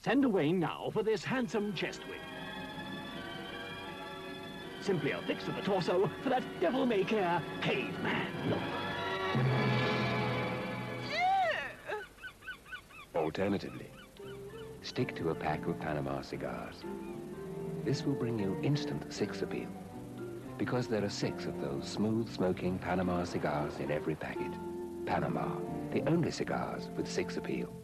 Send away now for this handsome chest wig. Simply a fix of the torso for that devil-may-care caveman look. Alternatively, stick to a pack of Panama cigars. This will bring you instant six appeal, because there are 6 of those smooth-smoking Panama cigars in every packet. Panama, the only cigars with 6 appeal.